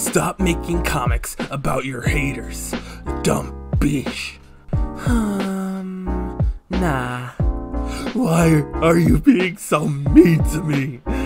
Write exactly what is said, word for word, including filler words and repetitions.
Stop making comics about your haters. Dumb bitch. Um, nah. Why are you being so mean to me?